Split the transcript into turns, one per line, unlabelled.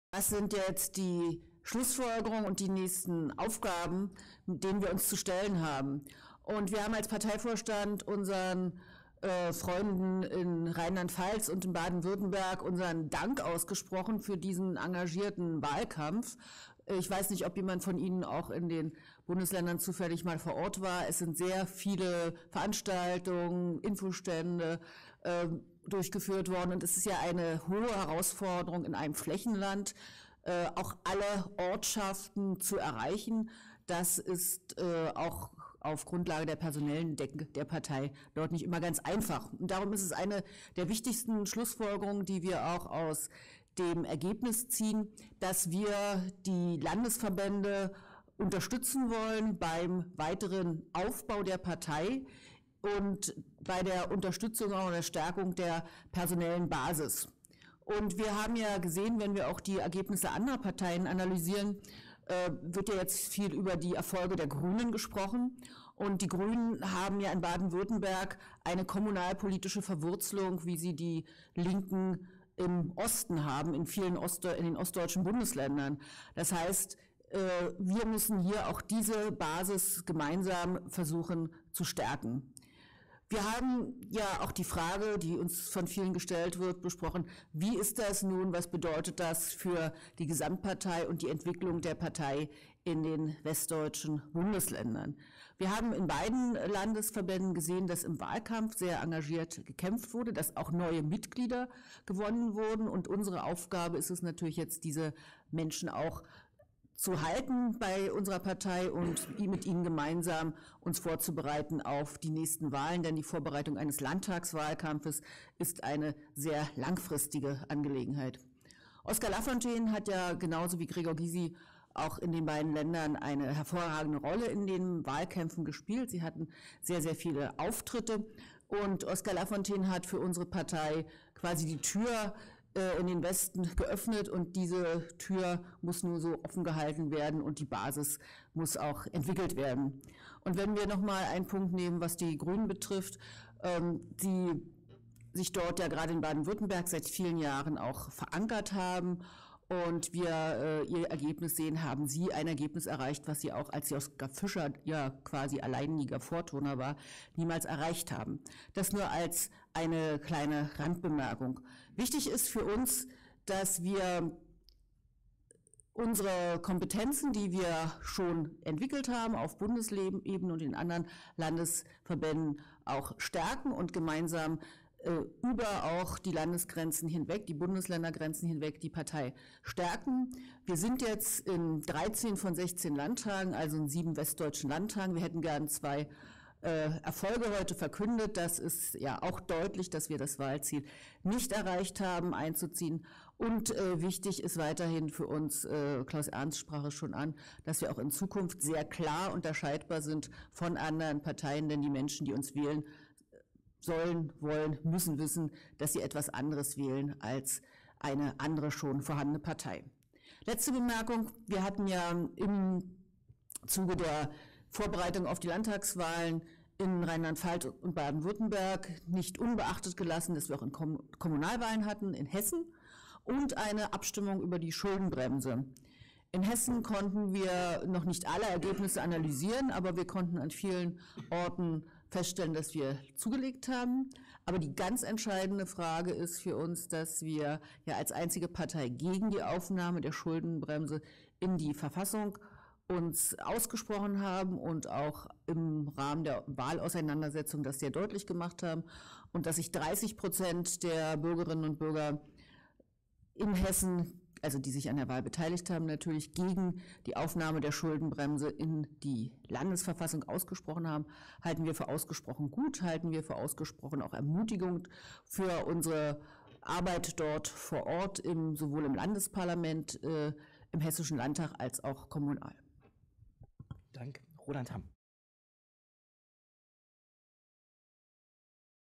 Was sind jetzt die Schlussfolgerungen und die nächsten Aufgaben, mit denen wir uns zu stellen haben? Und wir haben als Parteivorstand unseren Freunden in Rheinland-Pfalz und in Baden-Württemberg unseren Dank ausgesprochen für diesen engagierten Wahlkampf. Ich weiß nicht, ob jemand von Ihnen auch in den Bundesländern zufällig mal vor Ort war. Es sind sehr viele Veranstaltungen, Infostände durchgeführt worden. Und es ist ja eine hohe Herausforderung in einem Flächenland, auch alle Ortschaften zu erreichen. Das ist auch auf Grundlage der personellen Decke der Partei dort nicht immer ganz einfach. Und darum ist es eine der wichtigsten Schlussfolgerungen, die wir auch aus dem Ergebnis ziehen, dass wir die Landesverbände unterstützen wollen beim weiteren Aufbau der Partei und bei der Unterstützung und der Stärkung der personellen Basis. Und wir haben ja gesehen, wenn wir auch die Ergebnisse anderer Parteien analysieren, wird ja jetzt viel über die Erfolge der Grünen gesprochen. Und die Grünen haben ja in Baden-Württemberg eine kommunalpolitische Verwurzelung, wie sie die Linken im Osten haben, in den ostdeutschen Bundesländern. Das heißt, wir müssen hier auch diese Basis gemeinsam versuchen zu stärken. Wir haben ja auch die Frage, die uns von vielen gestellt wird, besprochen, wie ist das nun, was bedeutet das für die Gesamtpartei und die Entwicklung der Partei in den westdeutschen Bundesländern? Wir haben in beiden Landesverbänden gesehen, dass im Wahlkampf sehr engagiert gekämpft wurde, dass auch neue Mitglieder gewonnen wurden und unsere Aufgabe ist es natürlich jetzt, diese Menschen auch zu halten bei unserer Partei und mit ihnen gemeinsam uns vorzubereiten auf die nächsten Wahlen, denn die Vorbereitung eines Landtagswahlkampfes ist eine sehr langfristige Angelegenheit. Oskar Lafontaine hat ja genauso wie Gregor Gysi auch in den beiden Ländern eine hervorragende Rolle in den Wahlkämpfen gespielt. Sie hatten sehr, sehr viele Auftritte und Oskar Lafontaine hat für unsere Partei quasi die Tür in den Westen geöffnet und diese Tür muss nur so offen gehalten werden und die Basis muss auch entwickelt werden. Und wenn wir nochmal einen Punkt nehmen, was die Grünen betrifft, die sich dort ja gerade in Baden-Württemberg seit vielen Jahren auch verankert haben und wir ihr Ergebnis sehen, haben sie ein Ergebnis erreicht, was sie auch, als Joschka Fischer ja quasi alleiniger Vorturner war, niemals erreicht haben. Das nur als eine kleine Randbemerkung. Wichtig ist für uns, dass wir unsere Kompetenzen, die wir schon entwickelt haben auf Bundesebene und in anderen Landesverbänden auch stärken und gemeinsam über auch die Landesgrenzen hinweg, die Bundesländergrenzen hinweg, die Partei stärken. Wir sind jetzt in 13 von 16 Landtagen, also in 7 westdeutschen Landtagen. Wir hätten gern 2 Erfolge heute verkündet. Das ist ja auch deutlich, dass wir das Wahlziel nicht erreicht haben, einzuziehen. Und wichtig ist weiterhin für uns, Klaus Ernst sprach es schon an, dass wir auch in Zukunft sehr klar unterscheidbar sind von anderen Parteien, denn die Menschen, die uns wählen, sollen, wollen, müssen wissen, dass sie etwas anderes wählen als eine andere schon vorhandene Partei. Letzte Bemerkung. Wir hatten ja im Zuge der Vorbereitung auf die Landtagswahlen in Rheinland-Pfalz und Baden-Württemberg nicht unbeachtet gelassen, dass wir auch in Kommunalwahlen hatten in Hessen und eine Abstimmung über die Schuldenbremse. In Hessen konnten wir noch nicht alle Ergebnisse analysieren, aber wir konnten an vielen Orten feststellen, dass wir zugelegt haben. Aber die ganz entscheidende Frage ist für uns, dass wir ja als einzige Partei gegen die Aufnahme der Schuldenbremse in die Verfassung uns ausgesprochen haben und auch im Rahmen der Wahlauseinandersetzung das sehr deutlich gemacht haben und dass sich 30% der Bürgerinnen und Bürger in Hessen, also die sich an der Wahl beteiligt haben, natürlich gegen die Aufnahme der Schuldenbremse in die Landesverfassung ausgesprochen haben, halten wir für ausgesprochen gut, halten wir für ausgesprochen auch ermutigend für unsere Arbeit dort vor Ort, sowohl im Landesparlament, im Hessischen Landtag als auch kommunal.
Danke. Roland Hamm.